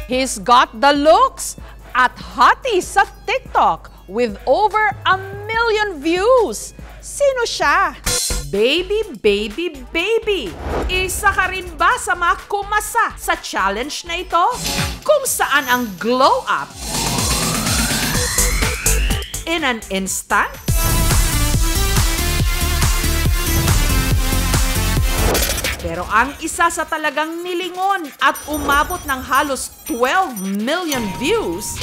He's got the looks at hottie sa TikTok with over 1 million views. Sino siya? Baby, baby, baby! Isa ka rin ba sa mga kumasa sa challenge na ito? Kung saan ang glow up in an instant? Pero ang isa sa talagang nilingon at umabot ng halos 12 million views,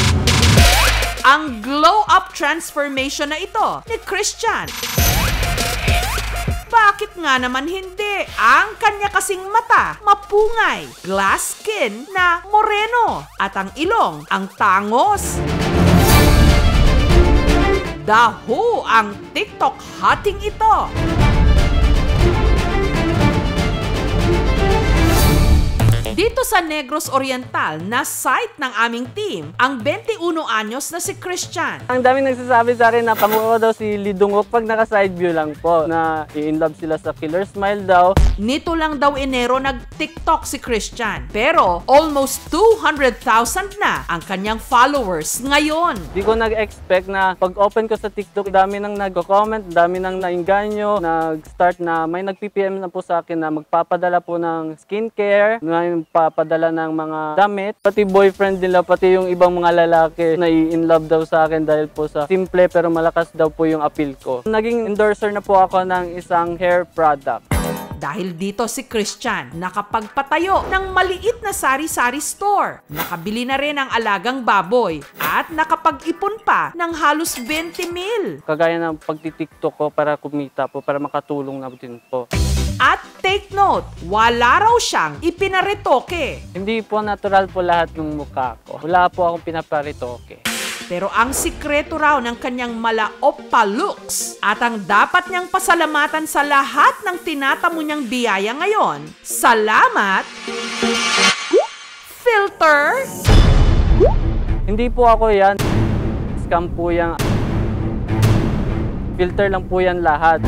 ang glow-up transformation na ito ni Christian. Bakit nga naman hindi? Ang kanya kasing mata, mapungay, glass skin na moreno, at ang ilong, ang tangos. Daho ang TikTok hotting ito. Dito sa Negros Oriental na site ng aming team, ang 21 anyos na si Christian. Ang daming nagsasabi sa akin na kamukha daw si Lidungok pag naka-side view lang po, na i-inlove sila sa killer smile daw. Nito lang daw Enero nag-TikTok si Christian, pero almost 200,000 na ang kanyang followers ngayon. Di ko nag-expect na pag-open ko sa TikTok, dami nang nag-comment, dami nang nainganyo, nag-start na may nag-PPM na po sa akin na magpapadala po ng skincare, papadala ng mga damit, pati boyfriend nila, pati yung ibang mga lalaki na in love daw sa akin dahil po sa simple pero malakas daw po yung appeal ko. Naging endorser na po ako ng isang hair product. Dahil dito si Christian nakapagpatayo ng maliit na sari-sari store, nakabili na rin ng alagang baboy at nakapag-ipon pa ng halos 20,000. Kagaya ng pagti-TikTok ko para kumita po, para makatulong na din po. At take note, wala raw siyang ipinaretoke. Hindi po natural po lahat ng mukha ko. Wala po akong pinaparitoke. Pero ang sikreto raw ng kanyang MALA-OPPA looks at ang dapat niyang pasalamatan sa lahat ng tinatamo niyang biyaya ngayon, salamat, filter. Hindi po ako yan. Scam po yan. Filter lang po yan lahat.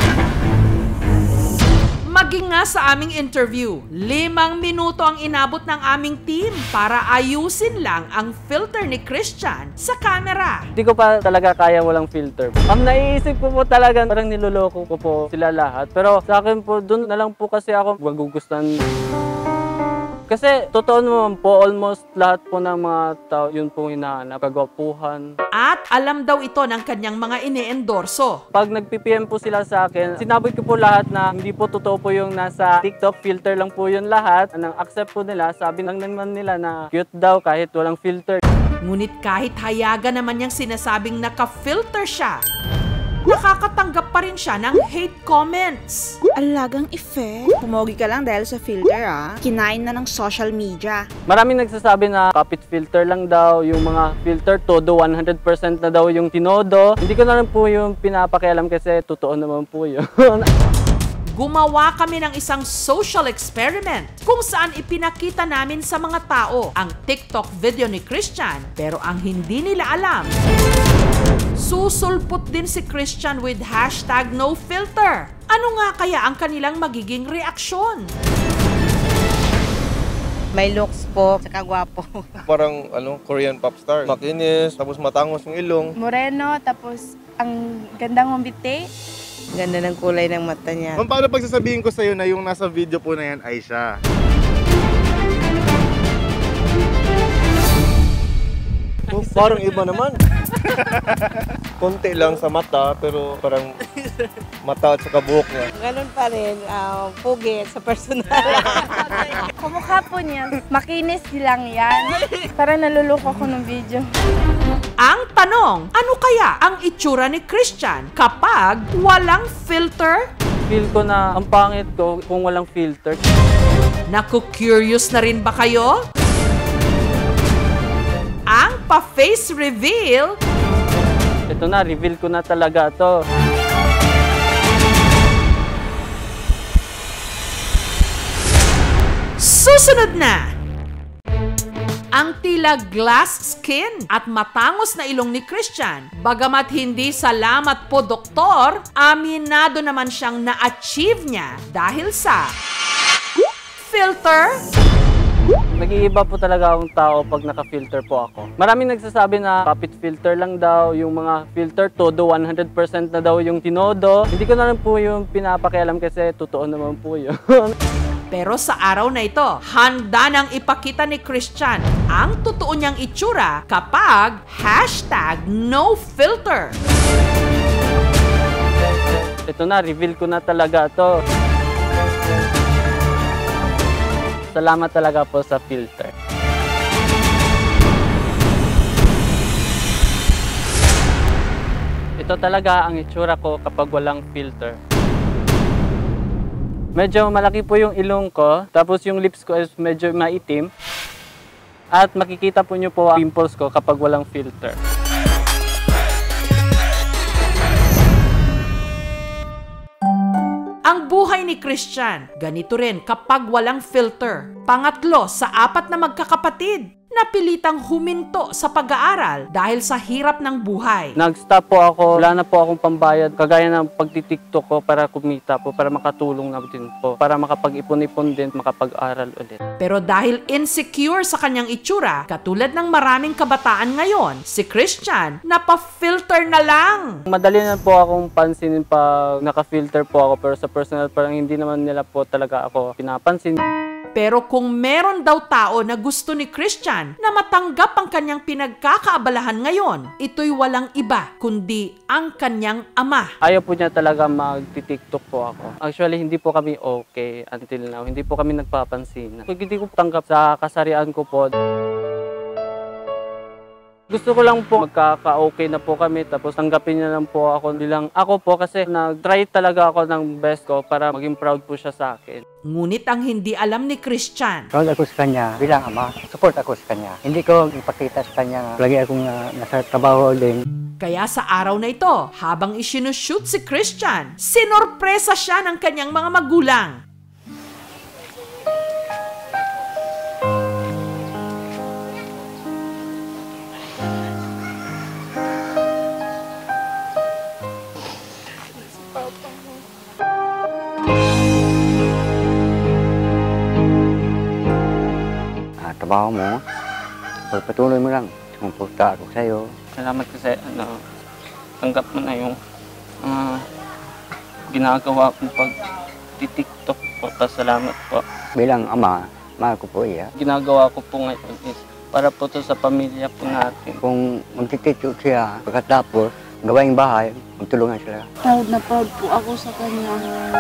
Maging nga sa aming interview, 5 minuto ang inabot ng aming team para ayusin lang ang filter ni Christian sa camera. Hindi ko pa talaga kaya walang filter. Ang naiisip ko po talaga, parang niloloko ko po sila lahat. Pero sa akin po, dun na lang po kasi ako magugustuhan. Kasi totoo naman po, almost lahat po ng mga tao, yun pong hinahanap, kagwapuhan. At alam daw ito ng kanyang mga ine-endorso. Pag nag-PPM po sila sa akin, sinabi ko po lahat na hindi po totoo po yung nasa TikTok, filter lang po yun lahat. Anong accept po nila, sabi lang naman nila na cute daw kahit walang filter. Ngunit kahit hayaga naman niyang sinasabing naka-filter siya, nakakatanggap pa rin siya ng hate comments. Alagang effect. Pumogi ka lang dahil sa filter Kinain na ng social media. Maraming nagsasabi na kapit filter lang daw, yung mga filter todo 100% na daw yung tinodo. Hindi ko na rin po yung pinapakialam kasi totoo naman po yun. Gumawa kami ng isang social experiment kung saan ipinakita namin sa mga tao ang TikTok video ni Christian, pero ang hindi nila alam, susulpot din si Christian with #NoFilter. Ano nga kaya ang kanilang magiging reaksyon? May looks po, saka gwapo. Parang Korean pop star. Makinis, tapos matangos yung ilong. Moreno, tapos ang gandang mambite. Ganda ng kulay ng mata niya. Ma'am, paano pagsasabihin ko sa'yo na yung nasa video po na yan ay siya? Oh, parang iba naman. Konti lang sa mata, pero parang mata at saka buhok niya. Ganun pa rin, pugi sa personal. Kumukha po niya, makinis lang yan. Parang naluloko ko ng video. Ang tanong, ano kaya ang itsura ni Christian kapag walang filter? Feel ko na ang pangit ko kung walang filter. Naku-curious na rin ba kayo? Ang pa-face reveal. Ito na, reveal ko na talaga to. Susunod na! Ang tila glass skin at matangos na ilong ni Christian, bagamat hindi salamat po doktor, aminado naman siyang na-achieve niya dahil sa filter. Nag-iiba po talaga akong tao pag naka-filter po ako. Maraming nagsasabi na kapit filter lang daw, yung mga filter todo 100% na daw yung tinodo. Hindi ko na lang po yung pinapakialam kasi totoo naman po yun. Pero sa araw na ito, handa nang ipakita ni Christian ang totoo niyang itsura kapag #NoFilter. Ito na, reveal ko na talaga to. Salamat talaga po sa filter. Ito talaga ang itsura ko kapag walang filter. Medyo malaki po yung ilong ko, tapos yung lips ko is medyo maitim. At makikita po nyo po ang pimples ko kapag walang filter. Ang buhay ni Christian, ganito rin kapag walang filter. Pangatlo sa 4 na magkakapatid, napilitang huminto sa pag-aaral dahil sa hirap ng buhay. Nag-stop po ako, wala na po akong pambayad, kagaya ng pagtitiktok ko para kumita po, para makatulong na din po, para makapag-ipon-ipon din, makapag-aral ulit. Pero dahil insecure sa kanyang itsura, katulad ng maraming kabataan ngayon, si Christian napa-filter na lang. Madali na po akong pansinin pag naka-filter po ako, pero sa personal parang hindi naman nila po talaga ako pinapansin. Pero kung meron daw tao na gusto ni Christian na matanggap ang kanyang pinagkakaabalahan ngayon, ito'y walang iba kundi ang kanyang ama. Ayaw po niya talaga mag-tiktok po ako. Actually, hindi po kami okay until now. Hindi po kami nagpapansin. Kung hindi ko tanggap sa kasarian ko po, gusto ko lang po magkaka-okay na po kami, tapos tanggapin niya lang po ako bilang ako po, kasi nag-try talaga ako ng best ko para maging proud po siya sa akin. Ngunit ang hindi alam ni Christian, Proud ako sa kanya bilang ama. Support ako sa kanya. Hindi ko ipakita sa kanya na lagi akong nasa trabaho din. kaya sa araw na ito, habang isinushoot si Christian, sinorpresa siya ng kanyang mga magulang. Trabaho mo, pagpatuloy mo lang. Sumuporta ako sa'yo. Salamat kasi tanggap mo na yung ginagawa kong pag-tiktok po. Pasalamat po. Bilang ama, mahal ko po iya. Ginagawa ko po ngayon is para po to sa pamilya po natin. Kung magtitiktok siya, pagkatapos, gawaing bahay, magtulungan sila. Proud na proud po ako sa kanya.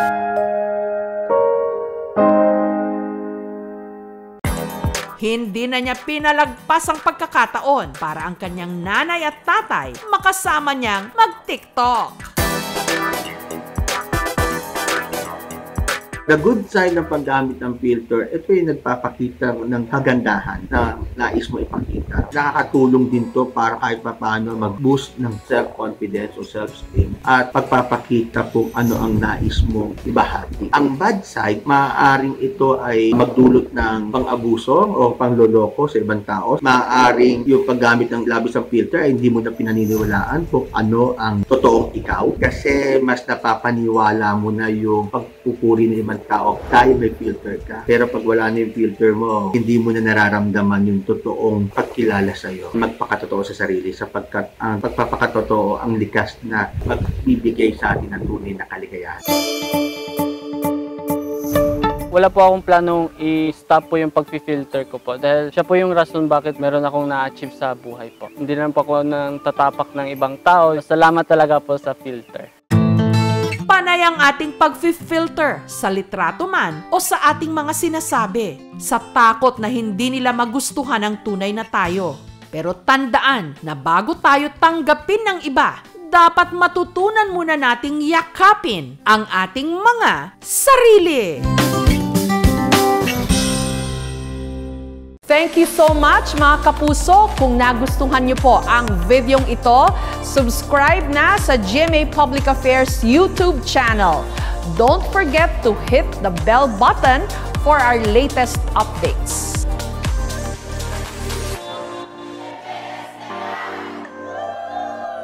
Hindi na niya pinalagpas ang pagkakataon para ang kanyang nanay at tatay makasama niyang mag-TikTok. The good side ng paggamit ng filter, ito yung nagpapakita ng kagandahan na nais mo ipakita. Nakakatulong din to para kahit paano mag-boost ng self-confidence o self-esteem at pagpapakita kung ano ang nais mo ibahagi. Ang bad side, maaaring ito ay magdulot ng pang-abuso o pangloloko sa ibang tao. Maaaring yung paggamit ng labis ng filter ay hindi mo na pinaniniwalaan kung ano ang totoong ikaw kasi mas napapaniwala mo na yung pagpupuri ng ibang tao dahil may filter ka. Pero pag wala na yung filter mo, hindi mo na nararamdaman yung totoong pagkilala sa'yo. Magpakatotoo sa sarili sapagkat ang pagpapakatotoo ang likas na magbibigay sa atin ng tunay na kaligayahan. Wala po akong planong i-stop po yung pag-filter ko po dahil siya po yung rason bakit meron akong na-achieve sa buhay po. Hindi naman po ako nang tatapak ng ibang tao. Salamat talaga po sa filter. Panay ang ating pag-filter sa litrato man o sa ating mga sinasabi sa takot na hindi nila magustuhan ang tunay na tayo. Pero tandaan na bago tayo tanggapin ng iba, dapat matutunan muna nating yakapin ang ating mga sarili. Thank you so much mga kapuso. Kung nagustuhan niyo po ang videong ito, subscribe na sa GMA Public Affairs YouTube channel. Don't forget to hit the bell button for our latest updates.